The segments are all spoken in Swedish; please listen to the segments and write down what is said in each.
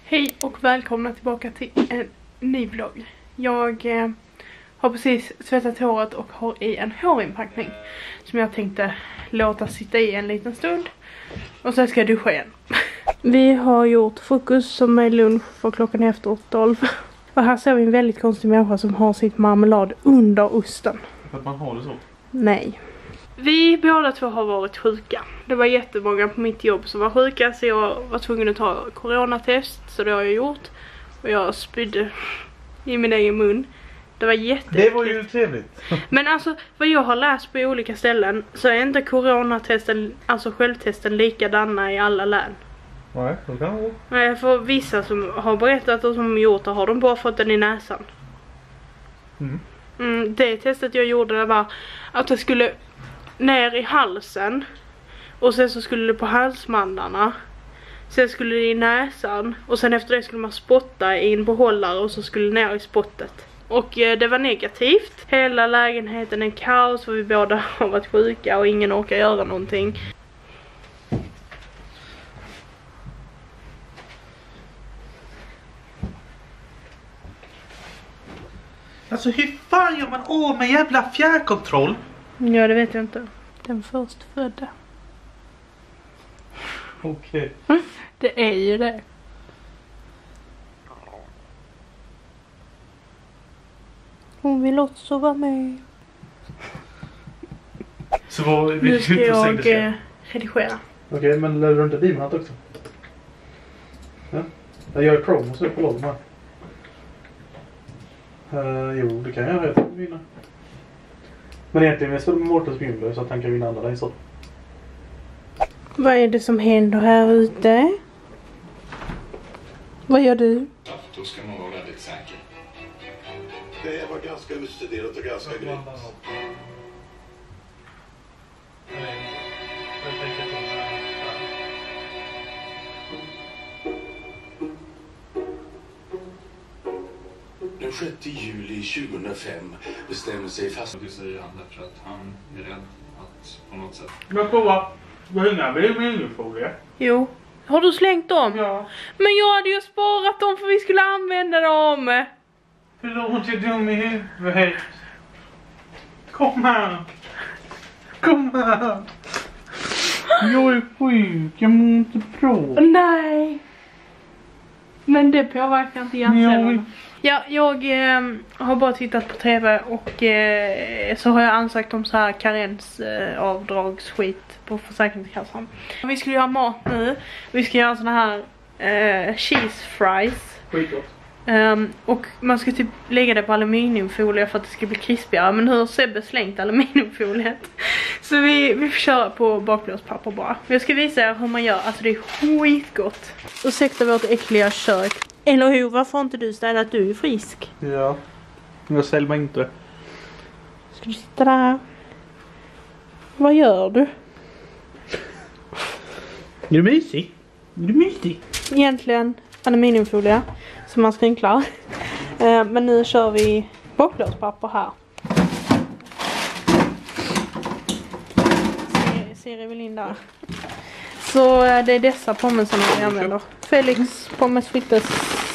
Hej och välkomna tillbaka till en ny vlogg. Jag har precis tvättat håret och har i en hårinpackning som jag tänkte låta sitta i en liten stund. Och sen ska jag duscha igen. Vi har gjort frukost som är lunch för klockan är efter 12. Och här ser vi en väldigt konstig människa som har sitt marmelad under osten. För att man har det så? Nej. Vi båda två har varit sjuka. Det var jättemånga på mitt jobb som var sjuka, så jag var tvungen att ta coronatest. Så det har jag gjort. Och jag spydde i min egen mun. Det var jätteäckligt. Det var ju trevligt. Men alltså, vad jag har läst på olika ställen så är inte coronatesten, alltså självtesten, likadana i alla län. Nej, då kan det vara. Nej, för vissa som har berättat och som gjort det har de bara fått den i näsan. Det testet jag gjorde var att det skulle ner i halsen. Och sen så skulle det på halsmandarna. Sen skulle det i näsan. Och sen efter det skulle man spotta i en behållare och så skulle det ner i spottet. Och det var negativt. Hela lägenheten är kaos för vi båda har varit sjuka och ingen orkar göra någonting. Alltså hur fan gör man av med jävla fjärrkontroll? Ja, det vet jag inte. Den förstfödda. Okej. Det är ju det. Hon vill också vara med. Så vad vi Nu ska jag redigera. Okej, men lär du inte din hatt också? Ja? Jag gör promo så på låg här. Jo, det kan jag göra. Jag kan vinna. Men egentligen jag står med Mårtens Bjumler så att han kan vinna andra dig så. Vad är det som händer här ute? Vad gör du? Då ska man vara väldigt säker. Det var ganska utstuderat och ganska grymt. Den 6 juli 2005 bestämde sig fast... Det säger han därför att han är rädd att på något sätt... Men prova. Hänga med minnefolie. Jo. Har du slängt dem? Ja. Men jag hade ju sparat dem för vi skulle använda dem. Förlåt, jag är dum i huvudet. Kom här. Kom här. Jag är sjuk, jag mår inte bra. Nej. Men det påverkar inte hjärncellerna. Ja, jag har bara tittat på tv och så har jag ansökt om så här karensavdragsskit på Försäkringskassan. Vi skulle göra mat nu. Vi ska göra såna här cheese fries. Skitgott. Och man ska typ lägga det på aluminiumfolie för att det ska bli krispigare. Men hur har Sebbe slängt aluminiumfoliet? Så vi får köra på bakplåtspapper bara. Jag ska visa er hur man gör. Alltså det är skitgott. Ursäkta vårt äckliga kök. Eller hur? Varför har inte du städat? Du är frisk. Ja. Jag ställer mig inte. Ska du sitta där? Vad gör du? Är du mysig? Är du mysig? Egentligen aluminiumfolie som man skrynklar. Men nu kör vi bakplåtspapper här. Ser Evelinda. Så det är dessa pommesarna vi använder. Felix pommes frites.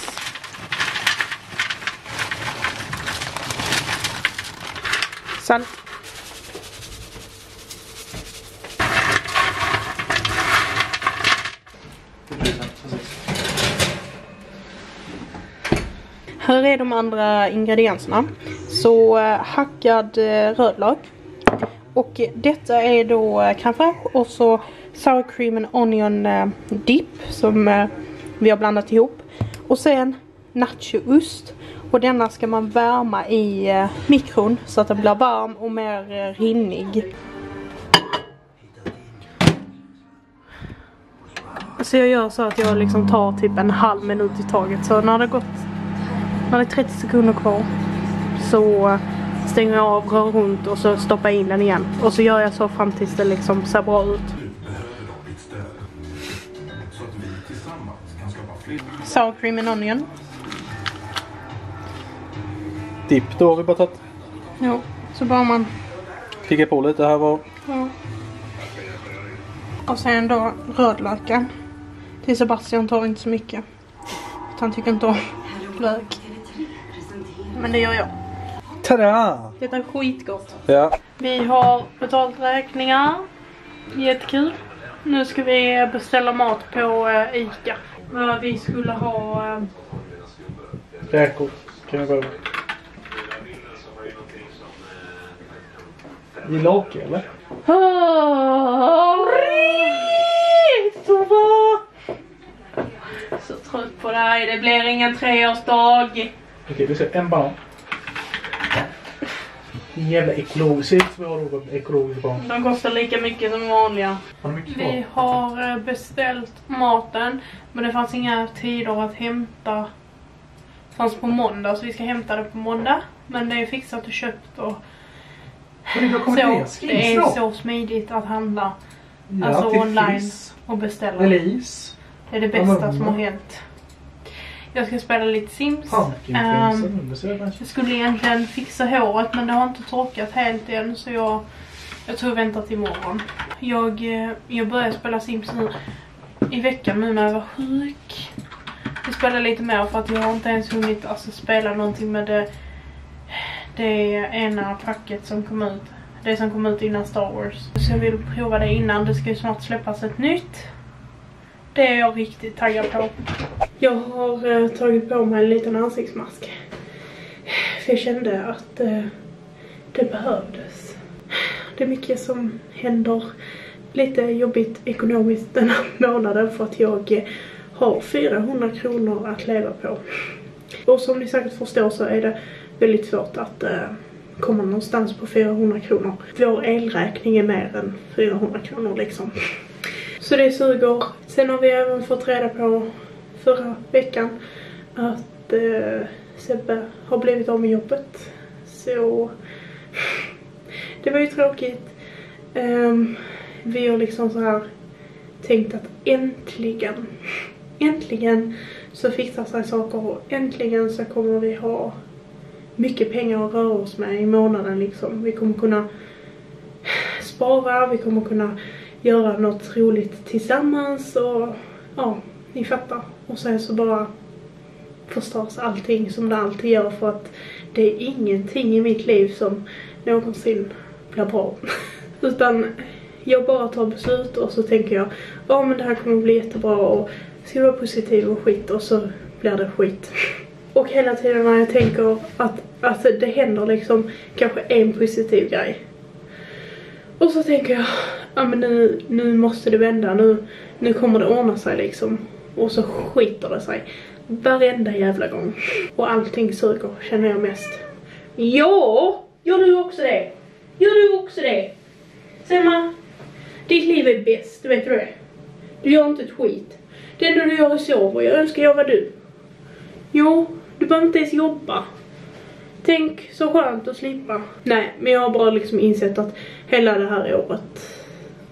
Salt. Här är de andra ingredienserna. Så hackad rödlök. Och detta är då crème fraîche och så sour cream and onion dip som vi har blandat ihop. Och sen nachoost. Och denna ska man värma i mikron så att den blir varm och mer rinnig. Så jag gör så att jag liksom tar typ en halv minut i taget. Så när det är 30 sekunder kvar så stänger jag av, rör runt och så stoppar in den igen. Och så gör jag så fram tills det liksom ser bra ut. Sour cream and onion. Dipp, då har vi bara tagit. Jo, så bara man... Klicka på lite här var. Ja. Och sen då rödlöken. Till Sebastian tar inte så mycket. Han tycker inte om lök. Men det gör jag. Tada! Det är skitgott. Ja. Vi har betalt räkningar. Jättekul. Nu ska vi beställa mat på Ica. Vi skulle ha... Räkor. Kan vi börja med. I lake eller? Så trött på dig. Det blir ingen 3-årsdag. Okej, vi ser en banan. Jävla ekologiskt. Vad har du ekologiskt barn? De kostar lika mycket som vanliga. Vi har beställt maten. Men det fanns inga tider att hämta. Det fanns på måndag. Så vi ska hämta det på måndag. Men det är fixat och köpt. Och så det är så smidigt att handla. Ja, alltså online och beställa. Elise. Det är det bästa som har hänt. Jag ska spela lite Sims. Jag skulle egentligen fixa håret, men det har inte torkat helt än. Så jag tror jag väntar till imorgon. Jag började spela Sims nu i veckan nu när jag var sjuk. Jag spelar lite mer för att jag har inte ens hunnit spela någonting med det ena packet som kom ut. Det som kom ut innan Star Wars. Så jag vill prova det innan. Det ska ju snart släppas ett nytt. Det är jag riktigt taggad på. Jag har tagit på mig en liten ansiktsmask. För jag kände att det behövdes. Det är mycket som händer. Lite jobbigt ekonomiskt den här månaden för att jag har 400 kronor att leva på. Och som ni säkert förstår så är det väldigt svårt att komma någonstans på 400 kronor. Vår elräkning är mer än 400 kronor liksom. Så det suger. Sen har vi även fått reda på förra veckan att Sebbe har blivit av med jobbet. Så det var ju tråkigt. Vi har liksom så här tänkt att äntligen så fixar sig saker och äntligen så kommer vi ha mycket pengar att röra oss med i månaden liksom. Vi kommer kunna spara, vi kommer kunna göra något roligt tillsammans och ja, ni fattar. Och sen så bara förstörs allting som det alltid gör för att det är ingenting i mitt liv som någonsin blir bra. Utan jag bara tar beslut och så tänker jag, ja men det här kommer bli jättebra och ska vara positiv och skit och så blir det skit. Och hela tiden när jag tänker att det händer liksom kanske en positiv grej. Och så tänker jag, ja men nu måste det vända, nu kommer det ordna sig liksom. Och så skiter det sig varenda jävla gång. Och allting suger, känner jag mest. Ja, gör du också det? Gör du också det? Selma, ditt liv är bäst, vet du det? Du gör inte ett skit. Det enda du gör är sover, jag önskar jag var du. Jo, du behöver inte ens jobba. Tänk så skönt att slippa. Nej, men jag har bara liksom insett att hela det här året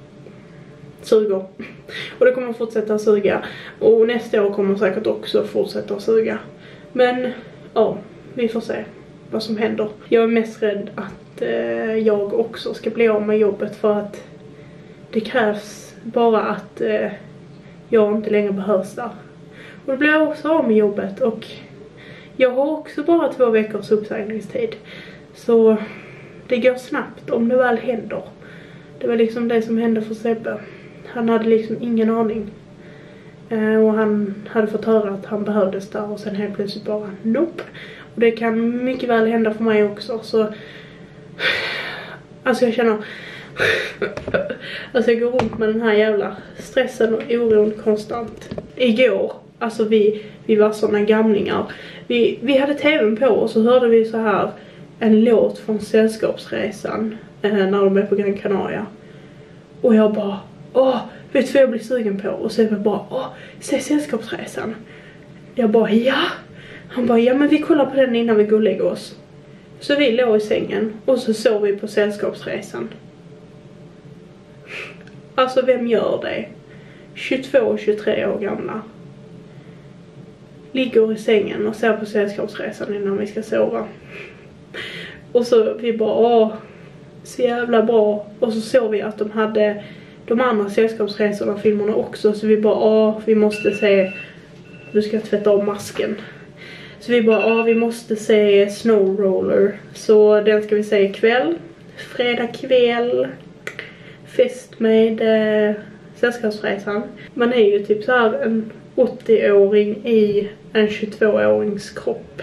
suger. Och det kommer fortsätta suga. Och nästa år kommer säkert också fortsätta suga. Men ja, vi får se vad som händer. Jag är mest rädd att jag också ska bli av med jobbet. För att det krävs bara att jag inte längre behövs där. Och då blir jag också av med jobbet. Och jag har också bara 2 veckors uppsägningstid. Så det går snabbt om det väl händer. Det var liksom det som hände för Sebbe. Han hade liksom ingen aning. Och han hade fått höra att han behövdes där. Och sen helt plötsligt bara nope. Och det kan mycket väl hända för mig också. Så alltså jag känner alltså jag går runt med den här jävla stressen och oron konstant. Igår, alltså vi var såna gamlingar. Vi hade tvn på och så hörde vi så här en låt från Sällskapsresan när de är på Gran Canaria. Och jag bara, vet du vad jag blir sugen på? Och så jag bara, se Sällskapsresan. Jag bara, ja. Han bara, ja men vi kollar på den innan vi går och lägger oss. Så vi låg i sängen och så såg vi på Sällskapsresan. Alltså vem gör det? 22 och 23 år gamla. Ligger i sängen och ser på Sällskapsresan innan vi ska sova. Och så vi bara, så jävla bra. Och så såg vi att de hade de andra Sällskapsresorna filmerna också. Så vi bara, vi måste se Nu ska jag tvätta av masken. Så vi bara, vi måste se Snow Roller. Så den ska vi se ikväll. Fredag kväll. Fest med Sällskapsresan. Man är ju typ så här en 80-åring i en 22-årings kropp.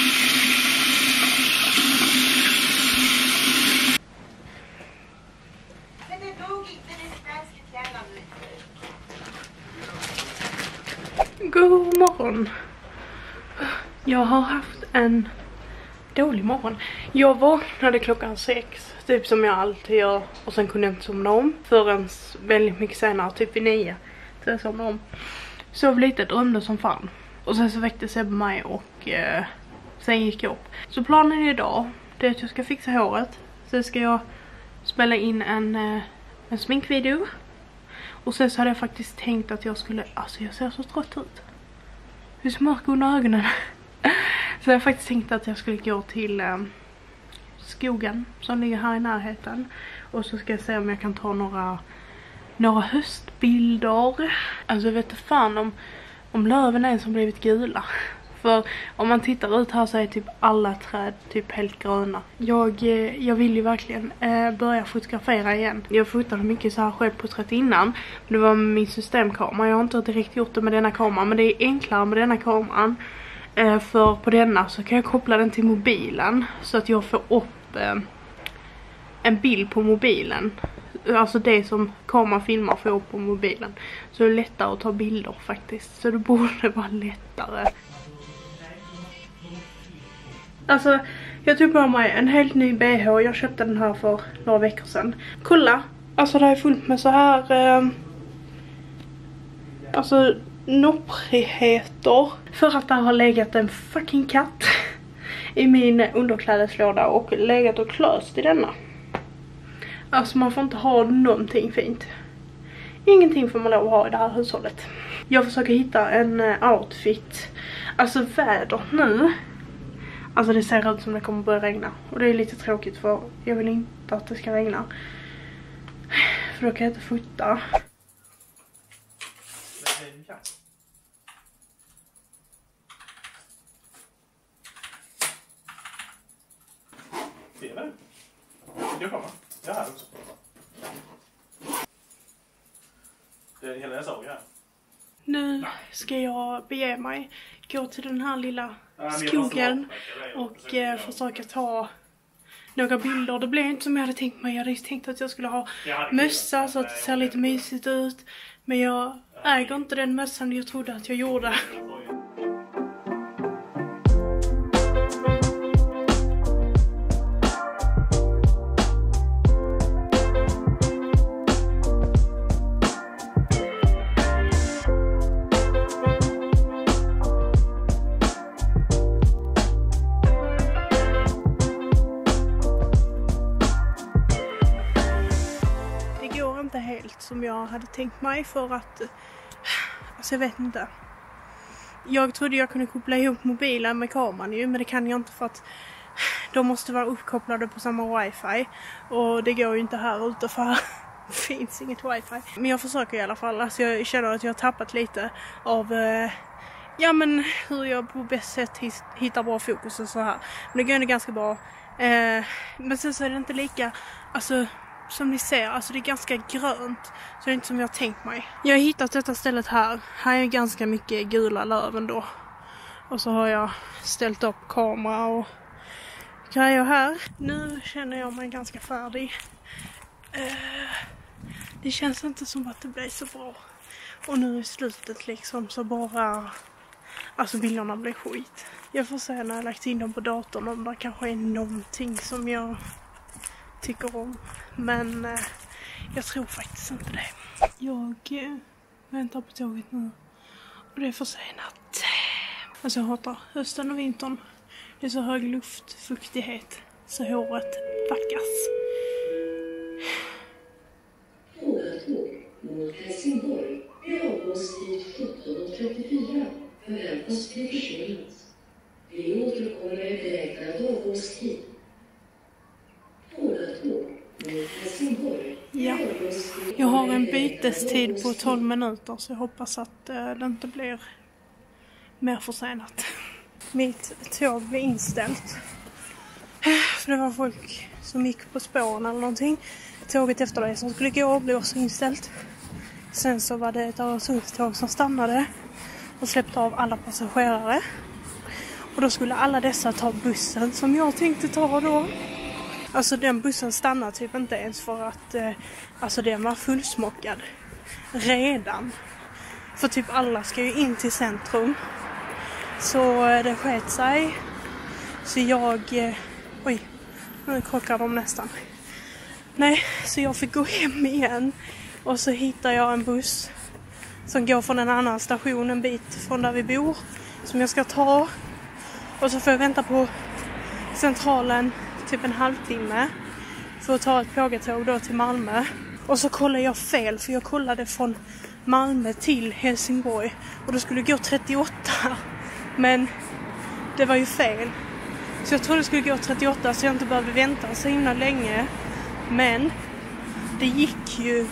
God morgon. Jag har haft en dålig morgon. Jag vaknade klockan 6, typ som jag alltid gör. Och sen kunde jag inte somna om förrän väldigt mycket senare, typ vid 9. Så jag somnade om. Sov lite, drömde som fan. Och sen så väckte Sebbe mig och sen gick jag upp. Så planen idag, det är att jag ska fixa håret. Sen ska jag spela in en sminkvideo. Och sen så hade jag faktiskt tänkt att jag skulle, alltså jag ser så trött ut. Hur så mörk under ögonen. Så jag har faktiskt tänkt att jag skulle gå till skogen som ligger här i närheten. Och så ska jag se om jag kan ta några höstbilder. Alltså jag vet inte fan om löven är som blivit gula. För om man tittar ut här så är typ alla träd typ helt gröna. Jag vill ju verkligen börja fotografera igen. Jag fotade mycket så här självporträtt innan. Det var med min systemkamera. Jag har inte direkt gjort det med denna kameran. Men det är enklare med denna kameran. För på denna så kan jag koppla den till mobilen. Så att jag får upp en bild på mobilen. Alltså det som kameran filmar får jag upp på mobilen. Så det är lättare att ta bilder faktiskt. Så det borde vara lättare. Alltså, jag tog på mig en helt ny BH. Jag köpte den här för några veckor sedan. Kolla! Alltså det är fullt med så här alltså nopprigheter. För att det har legat en fucking katt i min underklädeslåda och legat och klöst i denna. Alltså man får inte ha någonting fint. Ingenting får man lov att ha i det här hushållet. Jag försöker hitta en outfit. Alltså väder nu. Alltså det ser ut som det kommer börja regna. Och det är lite tråkigt för jag vill inte att det ska regna. För då kan jag inte fota. Det är det. Jag kommer. Jag är här också. Det är hela jag såg här. Nu ska jag bege mig. Gå till den här lilla skogen och försöka ta några bilder. Det blev inte som jag hade tänkt mig. Jag hade tänkt att jag skulle ha mössa så att det ser lite mysigt ut. Men jag äger inte den mössan jag trodde att jag gjorde. Som jag hade tänkt mig för att alltså jag vet inte. Jag trodde jag kunde koppla ihop mobilen med kameran ju, men det kan jag inte för att de måste vara uppkopplade på samma wifi och det går ju inte här ute för det finns inget wifi. Men jag försöker i alla fall. Alltså jag känner att jag har tappat lite av ja men hur jag på bäst sätt hittar bra fokus och så här. Men det går ändå ganska bra. Men sen så är det inte lika, alltså som ni ser, alltså det är ganska grönt. Så det är inte som jag har tänkt mig. Jag har hittat detta stället här. Här är ganska mycket gula löven då. Och så har jag ställt upp kamera och grejer här. Nu känner jag mig ganska färdig. Det känns inte som att det blir så bra. Och nu i slutet liksom så bara, alltså bilderna blir skit. Jag får se när jag lagt in dem på datorn om det kanske är någonting som jag tycker om. Men jag tror faktiskt inte det. Jag väntar på tåget nu. Och det är försenat. Alltså jag hatar hösten och vintern. Det är så hög luftfuktighet. Så håret vackas. Tåg mot Helsingborg. Vid avgångstid 17:34. Förväntas bli försenat. Vi återkommer med beräknad avgångstid. Ja, jag har en bytestid på 12 minuter så jag hoppas att det inte blir mer försenat. Mitt tåg blev inställt. För det var folk som gick på spåren eller någonting. Tåget efter det som skulle gå blev också inställt. Sen så var det ett Öresundståg som stannade och släppte av alla passagerare. Och då skulle alla dessa ta bussen som jag tänkte ta då. Alltså den bussen stannade typ inte ens för att alltså den var fullsmockad redan. För typ alla ska ju in till centrum. Så det sket sig. Så jag... oj, nu krockar de nästan. Nej, så jag fick gå hem igen. Och så hittar jag en buss som går från en annan station en bit från där vi bor. Som jag ska ta. Och så får jag vänta på centralen typ en halvtimme. För att ta ett pågatåg då till Malmö. Och så kollar jag fel, för jag kollade från Malmö till Helsingborg. Och då skulle det gå 38. Men det var ju fel. Så jag trodde det skulle gå 38 så jag inte behövde vänta så himla länge. Men det gick ju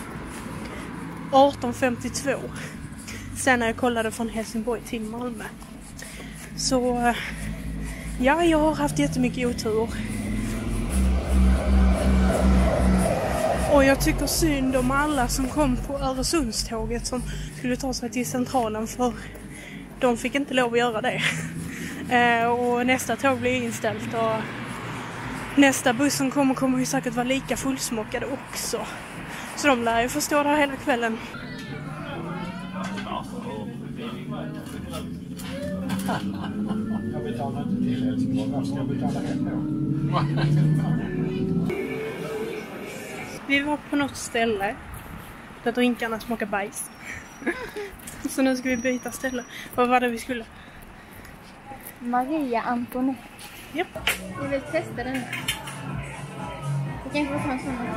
18:52. Sen när jag kollade från Helsingborg till Malmö. Så ja, jag har haft jättemycket otur. Och jag tycker synd om alla som kom på Öresundståget som skulle ta sig till centralen, för de fick inte lov att göra det. Och nästa tåg blir inställt och nästa buss som kommer ju säkert vara lika fullsmockade också. Så de lär ju få stå där hela kvällen. Jag betalar inte till Helsingborg. Vad ska jag betala hem då? Vi var på något ställe där drinkarna smakar bajs. Så nu ska vi byta ställe. Vad var det vi skulle? Maria Antoinette. Japp. Vi vill testa den. Det kanske var sån som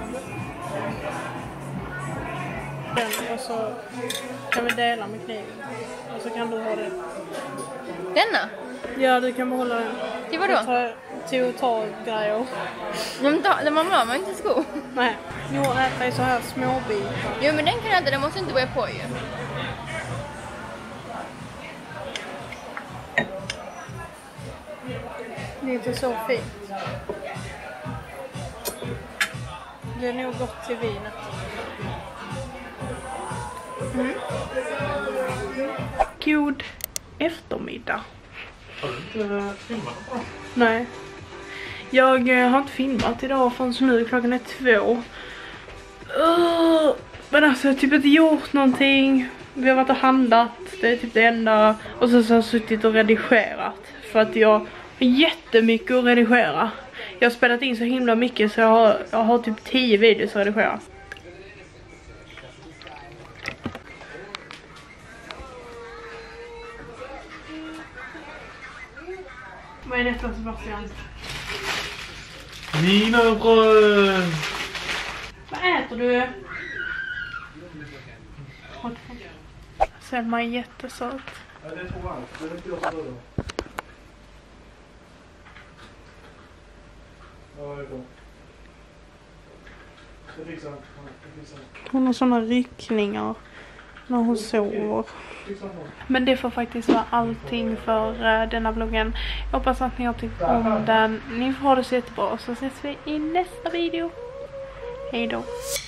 Den, och så kan vi dela med kniven. Och så kan du ha det. denna? Ja, du kan behålla den. Till vadå? Till att ta grejer. De man inte sko. Nej, jo, äta i så här små bitar. Jo, men den kan jag inte, den måste inte börja på ju. Det är inte så fint. Det är nog gott till vinet. Mm. God eftermiddag. Har du inte filmat då? Nej. Jag har inte filmat idag förrän nu, klockan är 2. Men alltså jag har typ inte gjort någonting. Vi har varit och handlat, det är typ det enda. Och så har jag suttit och redigerat. För att jag har jättemycket att redigera. Jag har spelat in så himla mycket så jag har typ 10 videos att redigera. Vad är detta, Sebastian? Wienerbröd! Vad äter du? Selma är jättesöt. Ja, det tror jag. Det är inte jag som rör. Ja, det är bra. Det fixar jag. Hon har såna ryckningar när hon sover. Men det får faktiskt vara allting för denna vloggen. Jag hoppas att ni har tyckt om den. Ni får ha det så jättebra. Så ses vi i nästa video. Hej då.